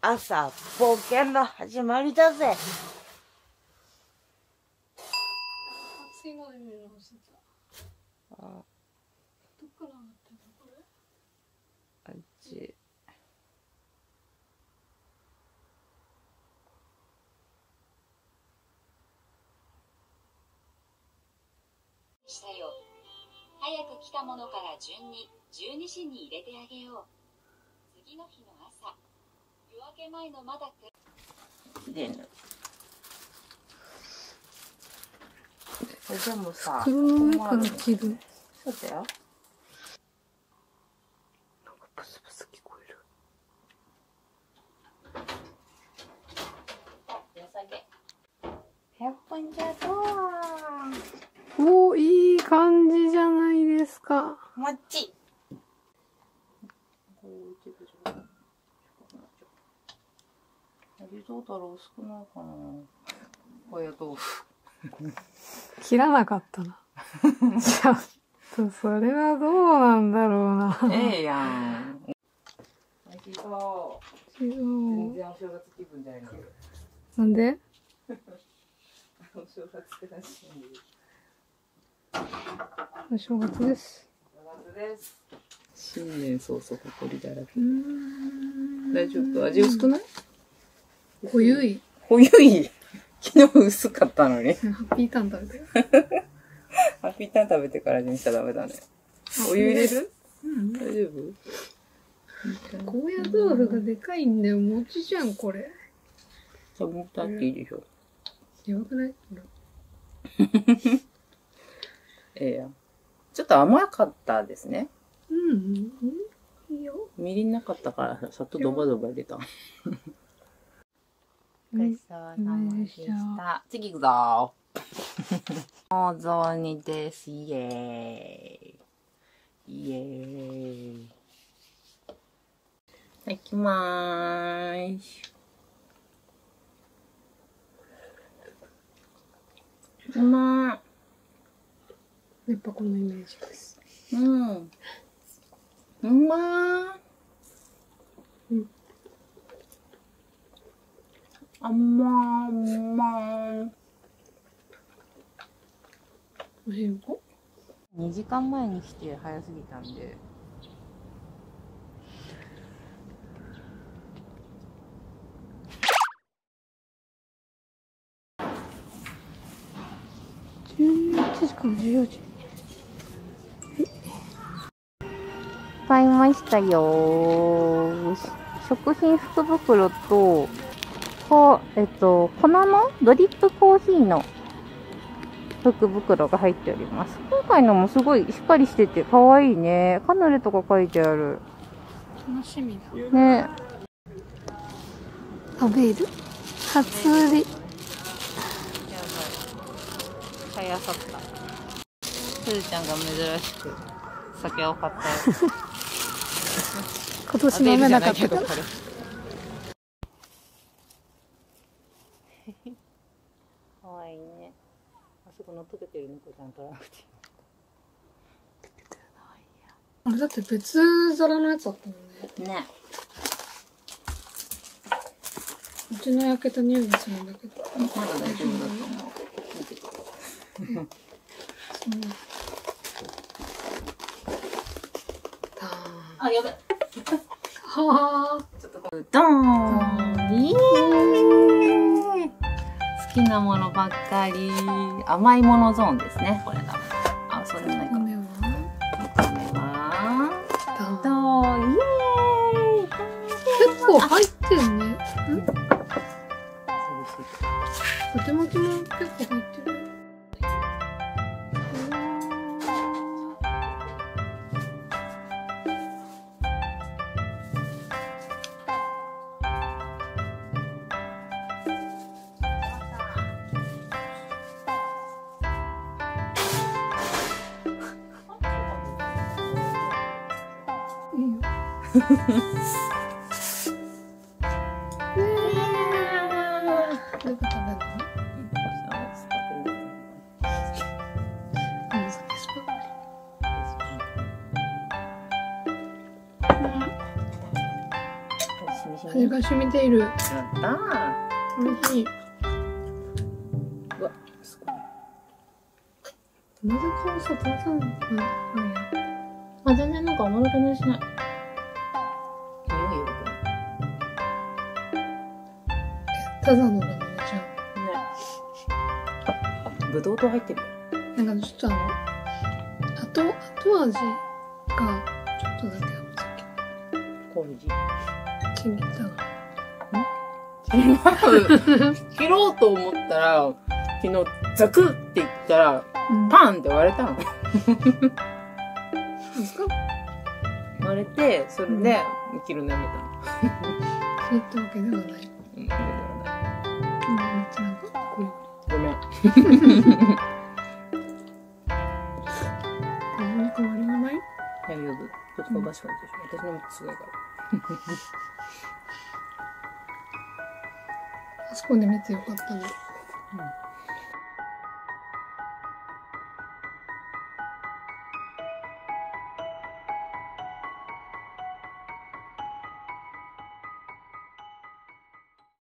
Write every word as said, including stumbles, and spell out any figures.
朝冒険の始まりだぜ。あ、どっから上がってんのこれ？あっち。 したよ。早く来たものから順にじゅうにじに入れてあげよう。次の日の朝、夜明け前のまだく。 きれいな。でもさ、 袋の上から切る。 そうだよ。なんかブスブス聞こえる。ひゃっぽんじゃどう。 おー、いい感じじゃないですか。 もっち。どうだろう、薄くないかな。高野豆腐。 切らなかったな。ちょっとそれはどうなんだろうな。 ええやん。おいしそう。全然お正月気分じゃないんだけど。 なんで？ お正月らしい。 お正月です。 お正月です。新年早々ほこりだらけ。 うん大丈夫？味薄くない？ 濃ゆい。 濃ゆい。昨日薄かったのに。 ハッピーターン食べてる。 ハッピーターン食べてからにしちゃダメだね。お湯入れる？ うん。 大丈夫？ 高野豆腐がでかいんだよ。餅じゃん、これ。 じゃあもったっていいでしょ。 やばくない？ ええやん。ちょっと甘かったですね。 うん。いいよ。 みりんなかったからさっとドバドバ入れた。ごちそうさまでした。次行くぞ。お雑煮です。イエーイ。イエーイ。いただきまーす。うまやっぱこのイメージです。 ー。うん。うまー。 うん。 あんまー、うまー。 おいしいよ。 にじかんまえに来て早すぎたんで。 じゅういちじからじゅうよじ。 買いましたよ。食品福袋と、こう、えっと、粉のドリップコーヒーの福袋が入っております。今回のもすごいしっかりしてて可愛いね。カヌレとか書いてある。 楽しみだ。 ね。 食べる？初売り。 やばい。早さった。すずちゃんが珍しく酒を買ったよ。 今年飲めなかったから。 かわいいね。あそこの溶けてる猫ちゃん取らなくていい。 あれだって別皿のやつだったもんね。 ね。 うちの焼けた匂いがするんだけど。 まだ大丈夫だと思う。見てて。あ、やべ。 はあ。 ドーン。イエーイ。好きなものばっかり。甘いものゾーンですね。これだ。あ、そうでもないか。 梅は。 梅は。ドーン。イエーイ。 結構入ってるね。ん？お手巻きも結構入ってる。いいよ。どれが食べるの？ 味が染みている。 やったー。 美味しい。 うわ、すごい。 なぜかさ、炭酸があるやあ、全然なんか甘酒のしない。 匂いよくん。ただのラムネじない。ぶどうと入ってるよ。 ゃん。なんかちょっとあの、後、後味がちょっとだけ甘酒。 麹。 ちぎったな。 切ろうと思ったら、昨日ザクって言ったら、 うん。 パンって割れたの。 ですか？ 割れて、それで切るのやめたの。 切ったわけではない。 うん、ではない。 うん、めっちゃなんか、こういう。 ごめん。 何か変わりがない？ 大丈夫。ちょっと飛ばしかったでしょ。私のもすごいから。 あそこで見てよかったね。